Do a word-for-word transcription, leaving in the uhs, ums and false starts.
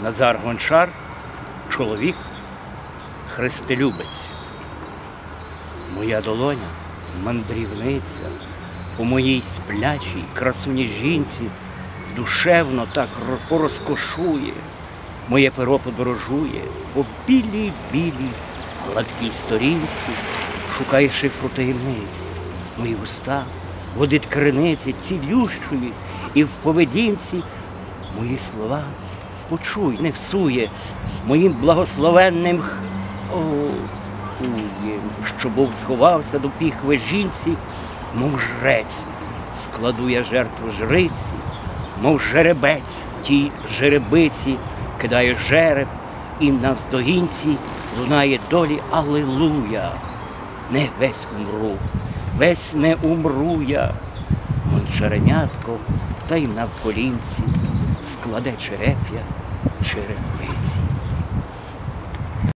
Назар Гончар, чоловік, христолюбець. Моя долоня мандрівниця, по моїй сплячій красуні жінці душевно так порозкошує, моє перо подорожує по білій-білій гладкій сторінці, шукає шифру таємниці. Мої уста водить криниці цілющої, і в поведінці мої слова почуй, не всує моїм благословенним х... О, уєм, що Бог сховався до піхви жінці, мов жрець, складу я жертву жриці, мов жеребець тій жеребиці, кидає жереб, і навздогінці лунає долі алілуя. Не весь умру, весь не умру я, гончаренятко, та й навколінці складе череп'я черепиці.